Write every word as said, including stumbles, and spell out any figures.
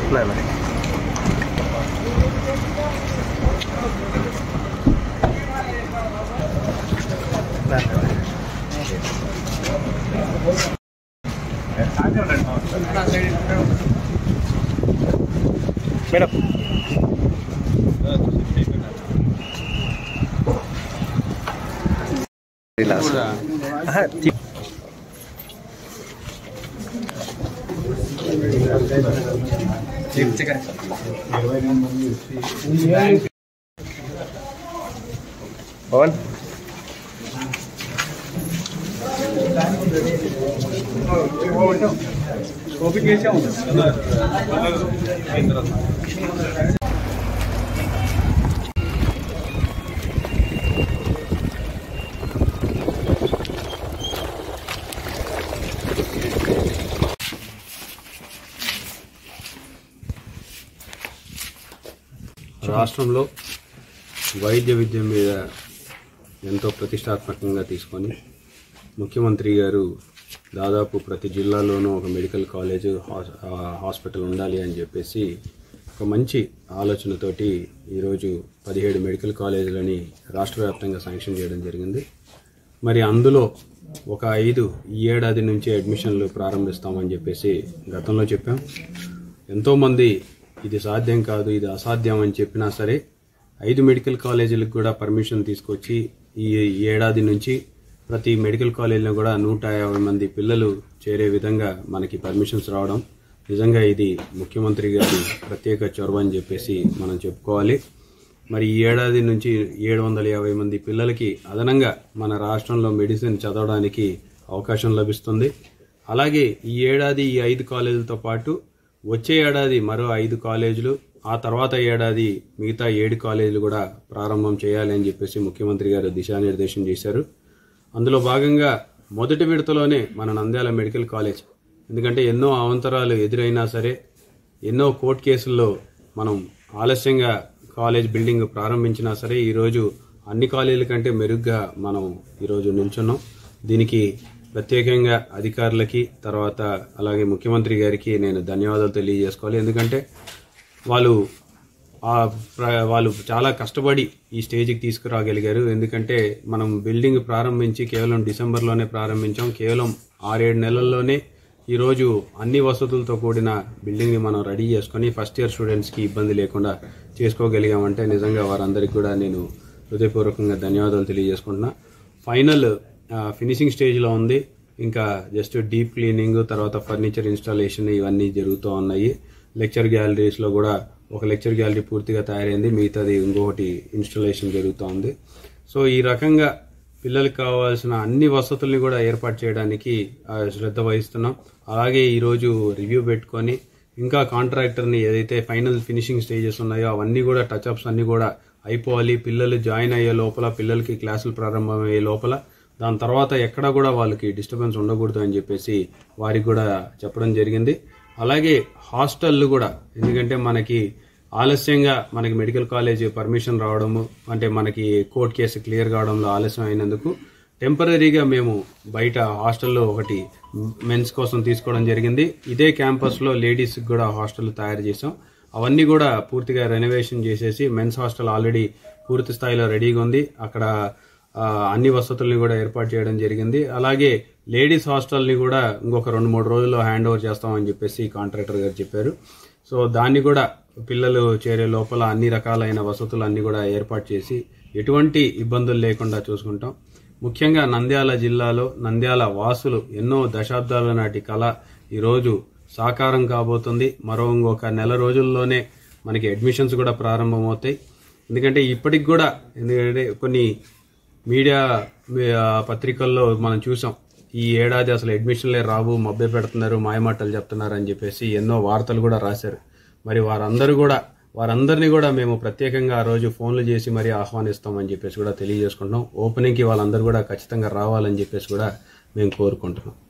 Madam Pawan రాష్ట్రంలో వైద్య విద్య మీద ఎంతో ప్రతిష్టాత్మకంగా తీసుకొని ముఖ్యమంత్రి గారు దాదాపు ప్రతి జిల్లాలోనూ ఒక మెడికల్ కాలేజ్ హాస్పిటల్ ఉండాలి అని చెప్పేసి ఒక మంచి ఆలోచనతోటి ఈరోజు పదిహేడు మెడికల్ కాలేజీలని రాష్ట్ర వ్యాప్తంగా శాంక్షన్ చేయడం జరిగింది. మరి అందులో ఒక ఐదు ఈ ఏడాది నుంచి అడ్మిషన్లు ప్రారంభిస్తామని చెప్పేసి గతంలో చెప్పాం. ఎంతోమంది ఇది సాధ్యం కాదు, ఇది అసాధ్యం అని చెప్పినా సరే ఐదు మెడికల్ కాలేజీలకు కూడా పర్మిషన్ తీసుకొచ్చి ఈ ఏడాది నుంచి ప్రతి మెడికల్ కాలేజీలో కూడా నూట యాభై మంది పిల్లలు చేరే విధంగా మనకి పర్మిషన్స్ రావడం నిజంగా ఇది ముఖ్యమంత్రి గారి ప్రత్యేక చొరవ అని చెప్పేసి మనం చెప్పుకోవాలి. మరి ఈ ఏడాది నుంచి ఏడు వందల యాభై మంది పిల్లలకి అదనంగా మన రాష్ట్రంలో మెడిసిన్ చదవడానికి అవకాశం లభిస్తుంది. అలాగే ఈ ఏడాది ఈ ఐదు కాలేజీలతో పాటు వచ్చే ఏడాది మరో ఐదు కాలేజీలు, ఆ తర్వాత ఏడాది మిగతా ఏడు కాలేజీలు కూడా ప్రారంభం చేయాలి అని చెప్పేసి ముఖ్యమంత్రి గారు దిశానిర్దేశం చేశారు. అందులో భాగంగా మొదటి విడతలోనే మన నంద్యాల మెడికల్ కాలేజ్, ఎందుకంటే ఎన్నో అవాంతరాలు ఎదురైనా సరే ఎన్నో కోర్టు కేసుల్లో మనం ఆలస్యంగా కాలేజ్ బిల్డింగ్ ప్రారంభించినా సరే ఈరోజు అన్ని కాలేజీల కంటే మెరుగ్గా మనం ఈరోజు నిల్చున్నాం. దీనికి ప్రత్యేకంగా అధికారులకి తర్వాత అలాగే ముఖ్యమంత్రి గారికి నేను ధన్యవాదాలు తెలియజేసుకోవాలి. ఎందుకంటే వాళ్ళు వాళ్ళు చాలా కష్టపడి ఈ స్టేజ్కి తీసుకురాగలిగారు. ఎందుకంటే మనం బిల్డింగ్ ప్రారంభించి కేవలం డిసెంబర్లోనే ప్రారంభించాం. కేవలం ఆరేడు నెలల్లోనే ఈరోజు అన్ని వసతులతో కూడిన బిల్డింగ్ని మనం రెడీ చేసుకుని ఫస్ట్ ఇయర్ స్టూడెంట్స్కి ఇబ్బంది లేకుండా చేసుకోగలిగామంటే నిజంగా వారందరికీ కూడా నేను హృదయపూర్వకంగా ధన్యవాదాలు తెలియజేసుకుంటున్నా. ఫైనల్ ఫినిషింగ్ స్టేజ్లో ఉంది. ఇంకా జస్ట్ డీప్ క్లీనింగ్, తర్వాత ఫర్నిచర్ ఇన్స్టాలేషన్ ఇవన్నీ జరుగుతూ ఉన్నాయి. లెక్చర్ గ్యాలరీస్లో కూడా ఒక లెక్చర్ గ్యాలరీ పూర్తిగా తయారైంది, మిగతాది ఇంకొకటి ఇన్స్టాలేషన్ జరుగుతూ ఉంది. సో ఈ రకంగా పిల్లలకు కావాల్సిన అన్ని వసతుల్ని కూడా ఏర్పాటు చేయడానికి శ్రద్ధ వహిస్తున్నాం. అలాగే ఈరోజు రివ్యూ పెట్టుకొని ఇంకా కాంట్రాక్టర్ని ఏదైతే ఫైనల్ ఫినిషింగ్ స్టేజెస్ ఉన్నాయో అవన్నీ కూడా టచ్అప్స్ అన్ని కూడా అయిపోవాలి. పిల్లలు జాయిన్ అయ్యే లోపల, పిల్లలకి క్లాసులు ప్రారంభమయ్యే లోపల, దాని తర్వాత ఎక్కడా కూడా వాళ్ళకి డిస్టర్బెన్స్ ఉండకూడదు అని చెప్పేసి వారికి కూడా చెప్పడం జరిగింది. అలాగే హాస్టళ్లు కూడా, ఎందుకంటే మనకి ఆలస్యంగా మనకి మెడికల్ కాలేజ్ పర్మిషన్ రావడము అంటే మనకి కోర్టు కేసు క్లియర్ కావడంలో ఆలస్యం అయినందుకు టెంపరీగా మేము బయట హాస్టల్లో ఒకటి మెన్స్ కోసం తీసుకోవడం జరిగింది. ఇదే క్యాంపస్లో లేడీస్కి కూడా హాస్టల్ తయారు చేసాం. అవన్నీ కూడా పూర్తిగా రెనోవేషన్ చేసేసి మెన్స్ హాస్టల్ ఆల్రెడీ పూర్తి స్థాయిలో రెడీగా ఉంది. అక్కడ అన్ని వసతుల్ని కూడా ఏర్పాటు చేయడం జరిగింది. అలాగే లేడీస్ హాస్టల్ని కూడా ఇంకొక రెండు మూడు రోజుల్లో హ్యాండ్ ఓవర్ చేస్తామని చెప్పేసి కాంట్రాక్టర్ గారు చెప్పారు. సో దాన్ని కూడా పిల్లలు చేరే లోపల అన్ని రకాలైన వసతులు అన్ని కూడా ఏర్పాటు చేసి ఎటువంటి ఇబ్బందులు లేకుండా చూసుకుంటాం. ముఖ్యంగా నంద్యాల జిల్లాలో నంద్యాల వాసులు ఎన్నో దశాబ్దాల నాటి కళ ఈరోజు సాకారం కాబోతుంది. మరో ఇంకొక నెల రోజుల్లోనే మనకి అడ్మిషన్స్ కూడా ప్రారంభమవుతాయి. ఎందుకంటే ఇప్పటికి కూడా ఎందుకంటే కొన్ని మీడియా పత్రికల్లో మనం చూసాం, ఈ ఏడాది అసలు అడ్మిషన్లే రావు, మభ్య పెడుతున్నారు, మాయమాటలు చెప్తున్నారు అని చెప్పేసి ఎన్నో వార్తలు కూడా రాశారు. మరి వారందరూ కూడా వారందరినీ కూడా మేము ప్రత్యేకంగా ఆ రోజు ఫోన్లు చేసి మరీ ఆహ్వానిస్తామని చెప్పేసి కూడా తెలియజేసుకుంటున్నాం. ఓపెనింగ్కి వాళ్ళందరూ కూడా ఖచ్చితంగా రావాలని చెప్పేసి కూడా మేము కోరుకుంటున్నాం.